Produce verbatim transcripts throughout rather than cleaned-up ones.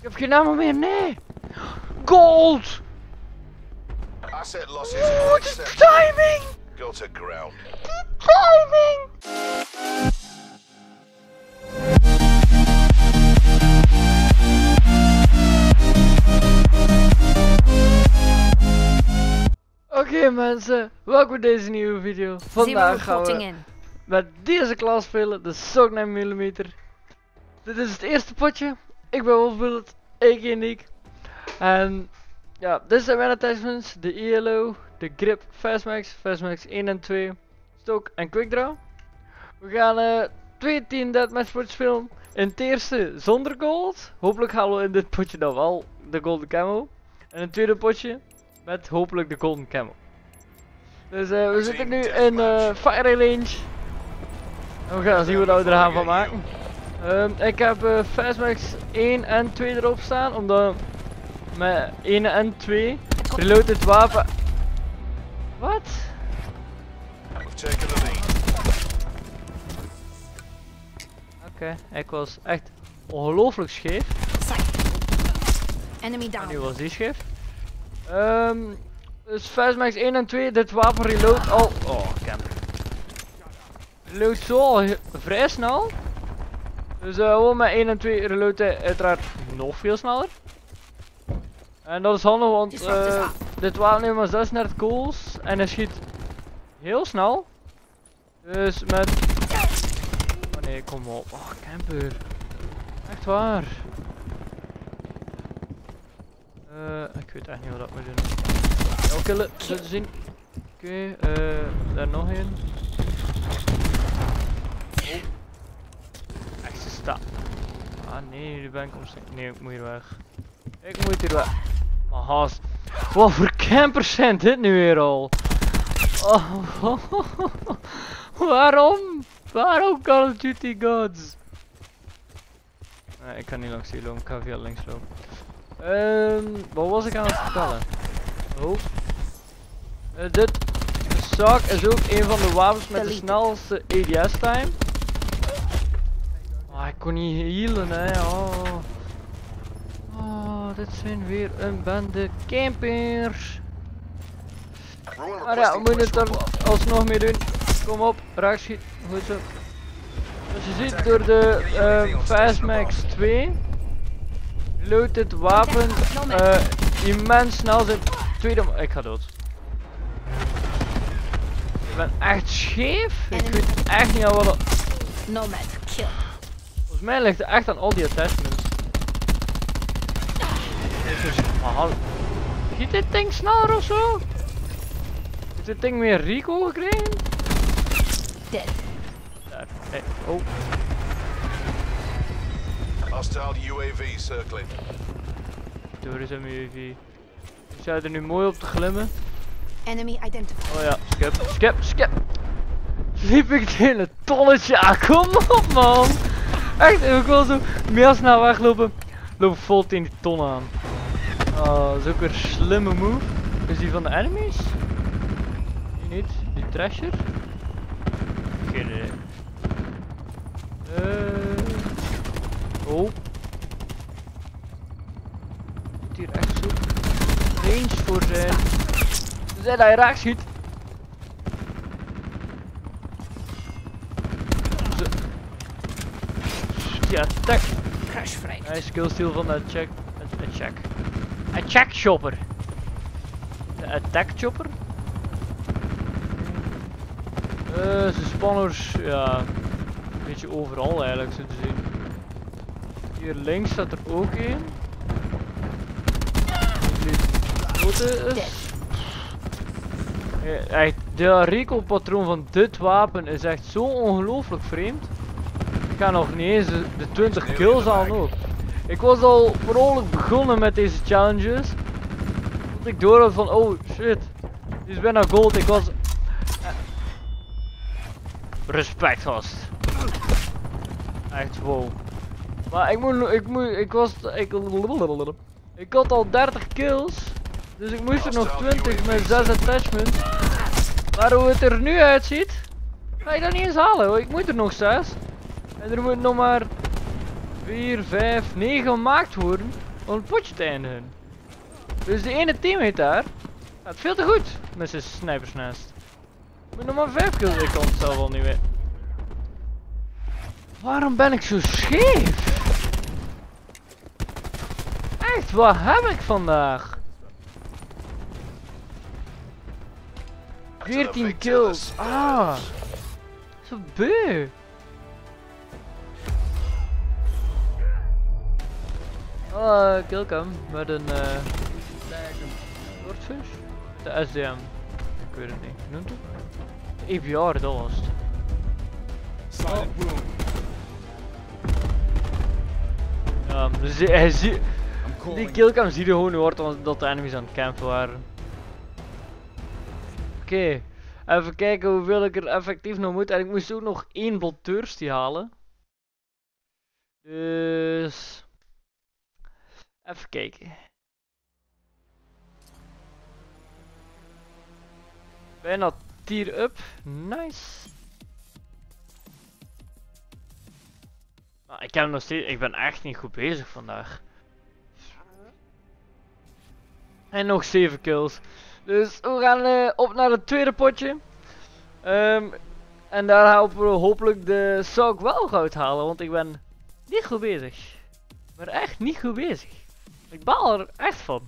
heb geen ammo meer, nee! Gold! Asset losses. What is timing? Go to ground. Timing! Oké okay, mensen, welkom bij deze nieuwe video. Vandaag gaan we met deze klas spelen, de Soc negen millimeter. Dit is het eerste potje. Ik ben Wolfbullet, a k a. Nick. En ja, dit zijn mijn attachments. De E L O, de Grip Fastmax, Fastmax één en twee, Stock en Quickdraw. We gaan uh, twee team deathmatch potjes filmen. In het eerste zonder gold. Hopelijk halen we in dit potje dan wel de golden camo. En in het tweede potje met hopelijk de golden camo. Dus uh, we zitten nu in uh, Fire Range. En we gaan zien wat we er gaan van maken. Um, ik heb uh, Fastmax één en twee erop staan, omdat met één en twee reload het wapen. Wat? Oké, okay, ik was echt ongelooflijk scheef. Enemy down. En nu was die scheef. Um, dus Fastmax één en twee, dit wapen reload al. Oh, camper. Reload zo al vrij snel. Dus uh, gewoon met één en twee reload hij uiteraard nog veel sneller. En dat is handig, want uh, dit wapen heeft maar zesendertig kogels en hij schiet heel snel. Dus met. Oh nee, kom op. Oh, camper. Echt waar. Uh, ik weet echt niet wat dat moet doen. Ja, killen, zullen we zien. Oké, okay, uh, daar nog een. Oh. Echt ze staan. Ah nee, nu ben ik omstaan. Nee, ik moet hier weg. Ik moet hier weg. Maar haast. Wat voor campers zijn dit nu weer al? Oh. Waarom? Waarom Call of Duty Gods? Nee, ik kan niet langs hier lopen, ik ga via links lopen. Um, wat was ik aan het vertellen? Oh. Uh, dit Soc is ook een van de wapens met de snelste A D S time. Oh, ik kon niet healen, hè. Oh. Oh, dit zijn weer een bende campers. Maar ja, we moeten het er alsnog mee doen. Kom op, raakschiet. Goed zo. Zoals je ziet, door de uh, Fastmax twee reload dit wapen uh, immens snel zijn tweede. Ik ga dood. Ik ben echt scheef. Ik weet echt niet aan wat dat. Nomad kill. Volgens mij ligt het echt aan al die attachments. Aha. Giet dit ding sneller of zo? Heeft dit ding meer Rico gekregen? Dead. Daar. Hey. Oh. Hostile U A V circling. Door is een U A V. Ik zou er nu mooi op te glimmen. Enemy identified. Oh ja, skip, skip, skip. Liep ik het hele tonnetje aan, kom op man. Echt, ik wil zo meer snel weglopen. Loop vol tegen die ton aan. Oh, dat is ook weer een slimme move. Is die van de enemies? Die niet, die Thrasher? Geen idee. Uh... Oh. Moet hier echt zo range voor zijn. Tenzij dat hij raak schiet. Zo. Ja, attack. Crash vrij. Hij is skillsteal van de check. Een check. Een check chopper. De attack chopper. Uh, zijn spanners, ja. Een beetje overal eigenlijk zo te zien. Hier links staat er ook een. Die is. Ja, echt, de recoil patroon van dit wapen is echt zo ongelooflijk vreemd. Ik ga nog niet eens de twintig kills halen ook. Ik was al vrolijk begonnen met deze challenges. Tot ik door had van oh shit. Die is bijna gold. Ik was. Respect gast. Echt wow. Maar ik moet, ik moet, ik was, ik, ik had al dertig kills. Dus ik moest er nog twintig met zes attachments. Maar hoe het er nu uitziet, ga ik dat niet eens halen hoor. Ik moet er nog zes. En er moet nog maar vier, vijf, negen gemaakt worden. om het potje te eindigen. Dus de ene teammate daar gaat veel te goed met zijn snipersnest. Ik moet nog maar vijf kills, ik kan het zelf al niet weten. Waarom ben ik zo scheef? Echt, wat heb ik vandaag? veertien kills. Ah. Zo beu. Oh, killcam met een uh, Swordfish? De S D M. Ik weet het niet. Hoe noemt het? De E B R, dat was het. Oh. Ja, dus die, hij zie, die killcam zie je gewoon niet wordt omdat de enemies aan het campen waren. Oké, okay. Even kijken hoeveel ik er effectief nog moet. En ik moest ook nog één bloodthirsty halen. Dus... Even kijken. Bijna tier up. Nice. Maar ik heb nog steeds... Ik ben echt niet goed bezig vandaag. En nog zeven kills. Dus we gaan uh, op naar het tweede potje. Um, en daar gaan we hopelijk de Sauk wel goud halen. Want ik ben niet goed bezig. Ik ben echt niet goed bezig. Ik baal er echt van.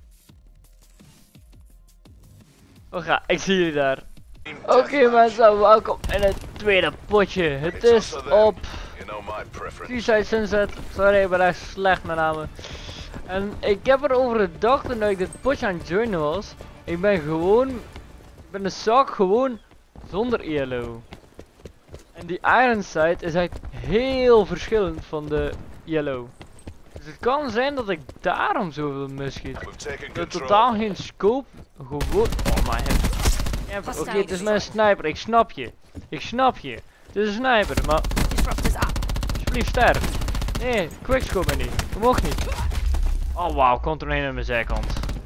Oh ja, ik zie jullie daar. Oké okay, mensen, welkom in het tweede potje. Het is op Seaside Sunset. Sorry, ik ben echt slecht met namen. En ik heb erover gedacht toen ik dit potje aan het joinen was. Ik ben gewoon, ik ben de Sauk gewoon zonder E L O. En die Iron Sight is echt heel verschillend van de E L O. Dus het kan zijn dat ik daarom zoveel misschiet. Dat totaal geen scope, gewoon... Oh my god. Oké, okay, het is mijn sniper, ik snap je. Ik snap je. Het is een sniper, maar... Alsjeblieft sterf. Nee, quickscope me niet. Dat mocht niet. Oh wauw, controleren aan mijn zijkant.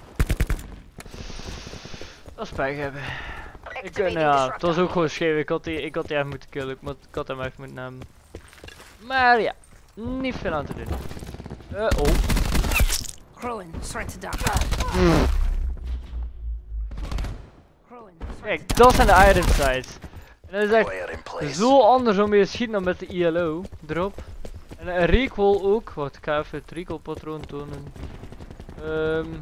Dat is pech hebben. Ik, nou ja, het was ook gewoon scheef. Ik had die, ik had die echt moeten killen. Ik, moet, ik had hem echt moeten nemen. Maar ja, niet veel aan te doen. Uh oh. Kijk, dat zijn de Iron Sights. En dat is echt zo anders om je te schieten dan met de E L O erop. En een recoil ook. Wacht, ik ga even het recoil patroon tonen. Um,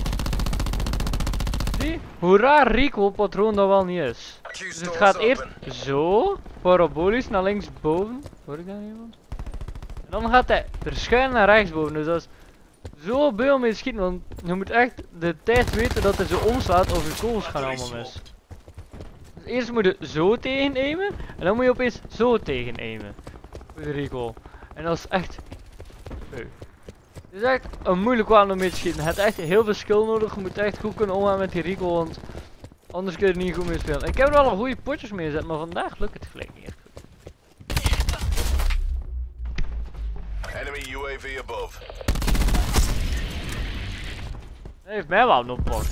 zie hoe raar recoil patroon dat wel niet is. Dus het gaat eerst zo, parabolisch naar links boven. Hoor ik daar iemand? En dan gaat hij verschuiven naar rechts boven. Dus dat is zo beu om mee te schieten. Want je moet echt de tijd weten dat hij zo omslaat of je kogels gaan allemaal mis. Dus eerst moet je zo tegen aimen. En dan moet je opeens zo tegen aimen. Voor de recoil. En dat is echt beu. Het is echt een moeilijk wapen om mee te schieten. Je hebt echt heel veel skill nodig. Je moet echt goed kunnen omgaan met die recoil. Want anders kun je er niet goed mee spelen. Ik heb er wel een goede potjes mee gezet. Maar vandaag lukt het gelijk niet echt goed. Enemy U A V above. Hij heeft mij wel knockpot.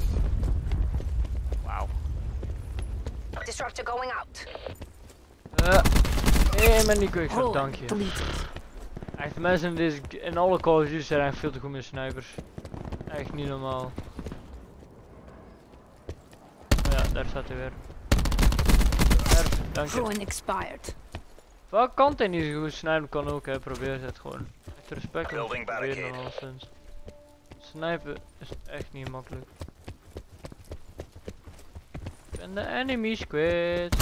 Wauw. Disruptor going out. Uh, nee, maar niet quick, dank je. Echt, de mensen in, deze, in alle Call of Duty zijn echt veel te goed met snipers. Echt niet normaal. Oh ja, daar staat hij weer. Erf, dank je. Expired. Welke kant hij niet zo goed snipen kan ook, hè. Probeer het gewoon. Echt respect om te proberen dan alleszins. Snipen is echt niet makkelijk. Ik ben de enemies kwijt.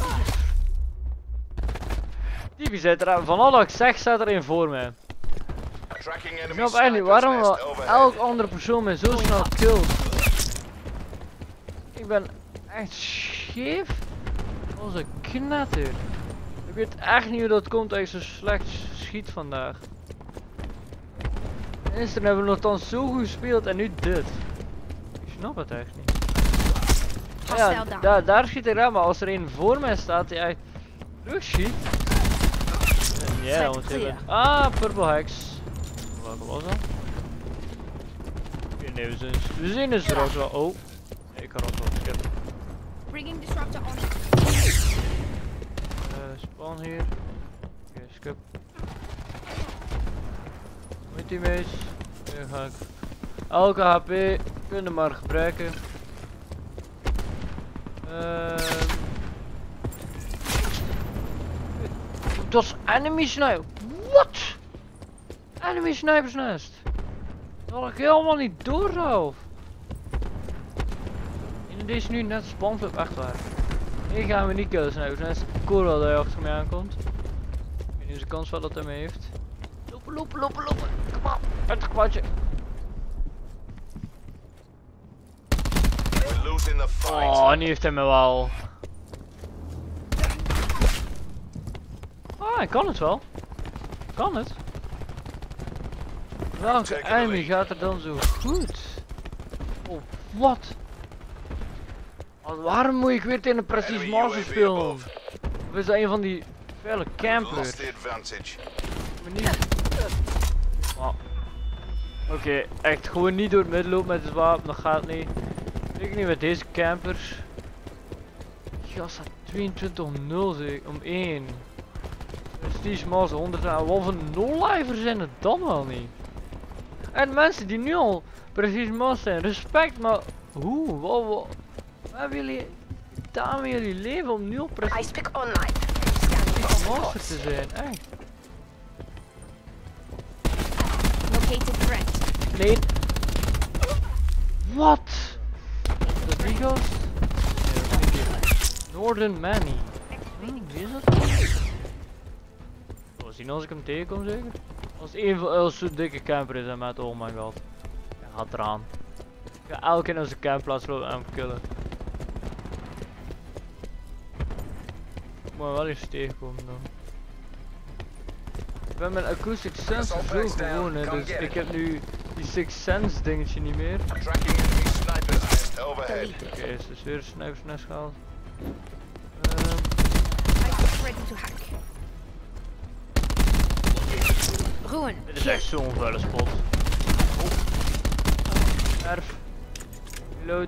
Die zit er, van al ik zeg staat er een voor mij. Ik snap echt niet waarom elke andere persoon mij zo snel killt. Ik ben echt scheef als een knetter. Ik weet echt niet hoe dat komt dat ik zo slecht schiet vandaag. Gisteren hebben we nogthans zo goed gespeeld en nu dit. Ik snap het echt niet. Ja, da daar schiet ik aan, maar als er een voor mij staat die echt terug schiet. Ja, want je bent... Ah, purple hex. Welke was dat? Nee, we zijn, we zijn dus er ook wel. Oh. Nee, ik kan ook wel skippen. Bringing disruptor on. Uh, spawn hier. Oké, okay, skip. Met die mees. Nu ga ik elke H P kunnen maar gebruiken. Ehm. Dat is enemy sniper. What? Enemy snipers nest. Dat had ik helemaal niet door zo. En deze nu net spawnflip echt waar. Hier gaan we niet killen snipers nest. Cool dat hij achter me aankomt. Ik weet niet de kans wel dat hij me heeft. Lopen, lopen, lopen, lopen. Kom op, uit het kwartje. Oh, nu heeft hij me wel. Ah, ik kan het wel. Kan het. Welke enemy gaat er dan zo goed? Oh, wat? Waarom moet ik weer tegen een Prestige Master spelen? Of is dat een van die vele campers? Oh. Oké, okay, echt gewoon niet door het midden lopen met het wapen, dat gaat niet. Ik niet met deze campers. Ja, staat tweeëntwintig om nul zeg, om één. Prestige Master honderd en wat voor no-liver zijn het dan wel niet? En mensen die nu al Prestige Master zijn, respect, maar hoe, wat, wat, wat hebben jullie gedaan met jullie leven om nu al Prestige Master te zijn, echt? Located threat. Nee. Wat? Is dat die gast? Nee, dat is niet die. Northern Manny. Hmm, wie is dat? Oh, zien als ik hem tegenkom zeker? Als een van als zo'n dikke camper is en met oh my god. Hij gaat eraan. Ik ga elke keer naar zijn campplaats lopen en hem killen. Ik moet wel eens tegenkomen dan. Ik ben mijn acoustic sensor zo gewoon, hè, dus ik heb nu die Sixth Sense dingetje niet meer. Oké, okay, is dus weer een snipers nest gehaald. Um. Ruin. Dit is echt zo'n vuile spot. Oh. Erf. Reload.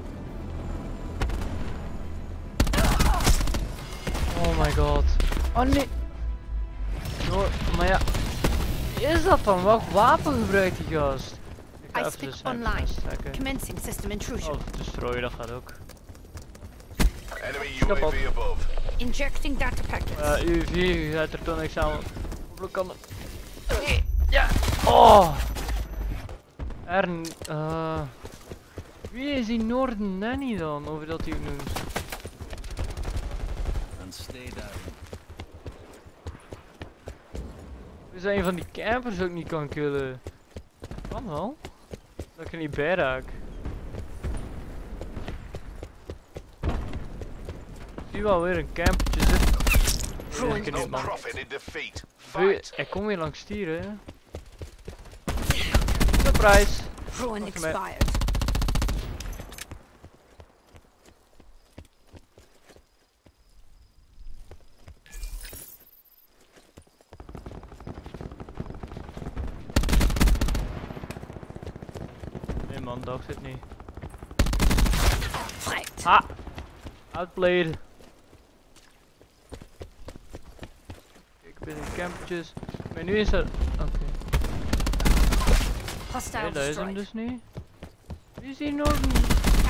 Oh my god. Oh nee. No, maar ja. Wie is dat dan? Welk wapen gebruikt die gast? Ik ga even de snipers trekken. Commencing system intrusion. Oh, destroyen, dat gaat ook. Enemy U A V above. Injecting data packets. Uh, U A V gaat er toch niks aan. Hopelijk kan het. Ja. Oh. Er. Uh. Wie is die Northern Nanny dan? Of dat hij noemt. Is dat een van die campers ook niet kan killen? Kan wel. Dat ik er niet bij raak. Ik zie wel weer een campertje zitten. Nee, ik niet, man. Er komt weer langs stieren, hè. Surprise! Ruin expired. Nee man, dacht het niet. Right. Ha! Outplayed. Ik ben in campertjes. Maar nu is er. Oké. Okay. Nee, dat is hem dus niet. Wie is die nog niet?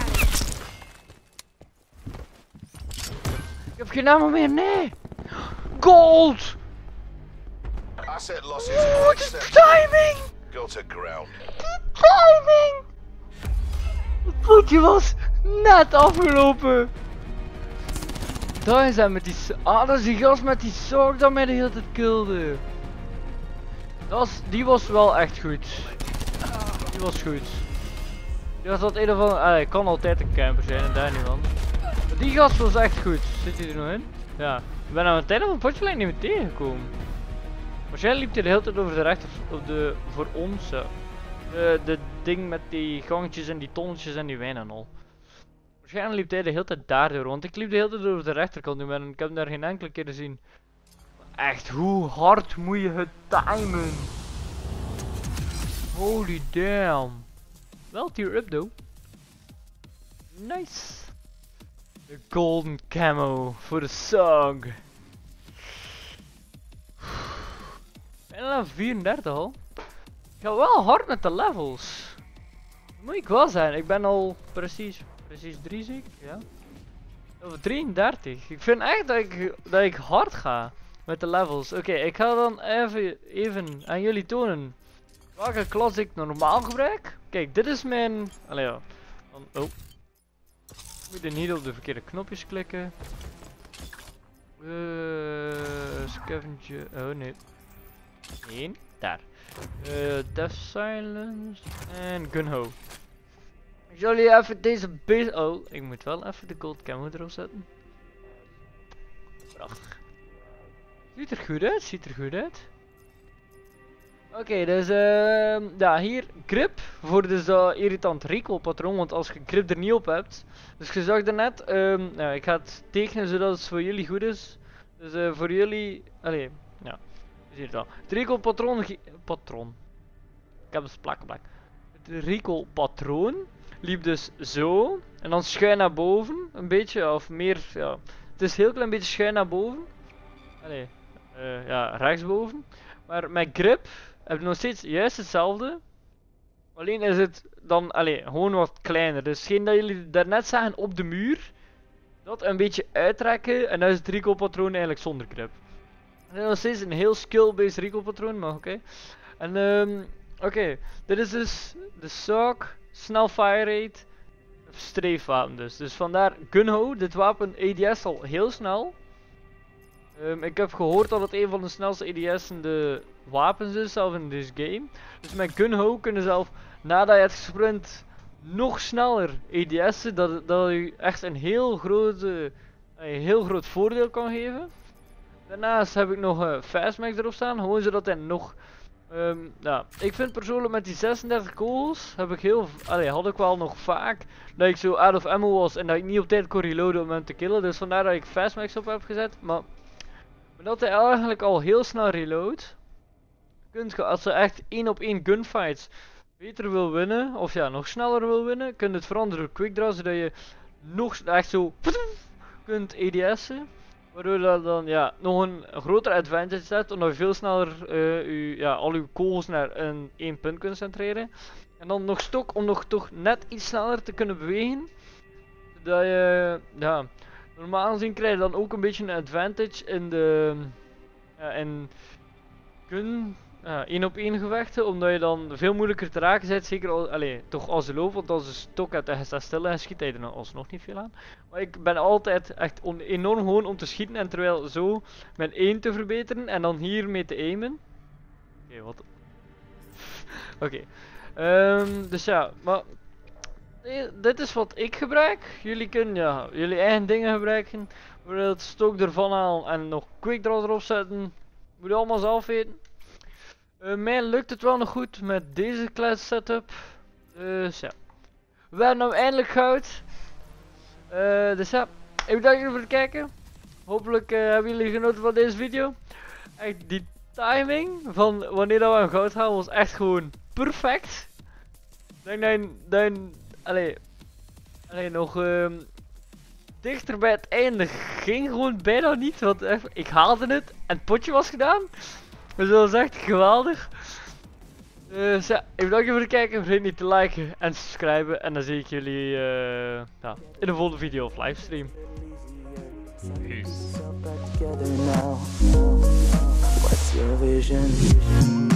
Ik heb geen naam meer, nee! Gold! Asset losses. What is timing? Go to ground. Timing! Het potje was net afgelopen. Daar is hij met die. Ah, dat is die gast met die zorg dat mij de hele tijd kilde. Dat was, die was wel echt goed. Die was goed. Die was dat een of andere. Ah, ik kan altijd een camper zijn en daar niet van. Maar die gast was echt goed. Zit hij er nog in? Ja. Ik ben aan het einde van het potje niet meer tegengekomen. Waarschijnlijk liep hij de hele tijd over de rechter op de voor ons. Ja. De, de ding met die gangetjes en die tonnetjes en die wijn en al. Waarschijnlijk liep hij de hele tijd daardoor, want ik liep de hele tijd over de rechterkant nu en ik heb hem daar geen enkele keer gezien. Echt, hoe hard moet je het timen? Holy damn. Wel tier up though. Nice. The golden camo voor de song. Bijna vierendertig al. Ik ga wel hard met de levels. Dat moet ik wel zijn. Ik ben al precies, precies drie zeker, ja. Of drieëndertig. Ik vind echt dat ik, dat ik hard ga met de levels. Oké, okay, ik ga dan even, even aan jullie tonen welke klas ik normaal gebruik. Kijk, dit is mijn... Allee ja. Dan, oh. Ik moet niet op de verkeerde knopjes klikken. Uh, scavenger... Oh nee. Nee, daar. Uh, Death Silence en Gunho. Ik zal jullie even deze base... Oh, ik moet wel even de gold camo erop zetten. Prachtig. Ziet er goed uit, ziet er goed uit. Oké, okay, dus uh, ja, hier grip voor dus dat irritant recoil patroon, want als je grip er niet op hebt. Dus je zag er net, um, nou, ik ga het tekenen zodat het voor jullie goed is. Dus uh, voor jullie, allee, ja, je ziet het al. Het recoil patroon, patroon. Ik heb het plak plak. Het recoil patroon liep dus zo en dan schuin naar boven, een beetje of meer, ja. Het is heel klein beetje schuin naar boven. Allee, uh, ja, rechtsboven. Maar met grip heb je nog steeds juist hetzelfde. Alleen is het dan allee, gewoon wat kleiner. Dus geen dat jullie daarnet zagen op de muur. Dat een beetje uittrekken en dan is het recoil patroon eigenlijk zonder grip. Het is nog steeds een heel skill-based recoil patroon, maar oké. Okay. En um, oké, okay. Dit is dus de S O C, snel fire rate, streefwapen dus. Dus vandaar Gunho, dit wapen A D S al heel snel. Um, ik heb gehoord dat het een van de snelste A D S'ende wapens is, zelf in deze game. Dus met Gunho kunnen zelf, nadat je hebt gesprint, nog sneller A D S'en, dat, dat je echt een heel, grote, een heel groot voordeel kan geven. Daarnaast heb ik nog uh, Fastmax erop staan, gewoon zodat hij nog... Um, nou, ik vind persoonlijk met die zesendertig kogels, heb ik heel, allee, had ik wel nog vaak, dat ik zo out of ammo was en dat ik niet op tijd kon reloaden om hem te killen. Dus vandaar dat ik Fastmax op heb gezet, maar... dat hij eigenlijk al heel snel reloadt, kunt je als je echt één op één gunfights beter wil winnen, of ja, nog sneller wil winnen, kun je het veranderen door quickdraw, zodat je nog echt zo kunt A D S'en. Waardoor dat dan ja, nog een grotere advantage hebt, omdat je veel sneller uh, u, ja, al uw kogels naar een één punt kunt centreren. En dan nog stok om nog toch net iets sneller te kunnen bewegen. Zodat je, ja... normaal gezien krijg je dan ook een beetje een advantage in de uh, in gun uh, één op één gevechten, omdat je dan veel moeilijker te raken bent, zeker al, allee, toch als je loopt, want als je stok hebt en je staat stil en schiet hij er dan alsnog niet veel aan. Maar ik ben altijd echt on enorm gewoon om te schieten en terwijl zo mijn aim te verbeteren en dan hiermee te aimen. Oké, okay, wat? Oké, okay. um, dus ja, maar... dit is wat ik gebruik. Jullie kunnen ja, jullie eigen dingen gebruiken. Bijvoorbeeld stok ervan halen en nog quickdraw erop zetten. Moet je allemaal zelf weten. Uh, mij lukt het wel nog goed met deze class setup. Dus ja. We hebben nou eindelijk goud. Uh, dus ja, ik bedank jullie voor het kijken. Hopelijk uh, hebben jullie genoten van deze video. Echt die timing van wanneer dat we een goud halen was echt gewoon perfect. Ik denk dat je, dat je Allee, allee, nog um, dichter bij het einde ging gewoon bijna niet, want echt, ik haalde het en het potje was gedaan. Dus dat was echt geweldig. Dus ja, ik bedank je voor het kijken, vergeet niet te liken en subscriben en dan zie ik jullie uh, ja, in de volgende video of livestream. Peace.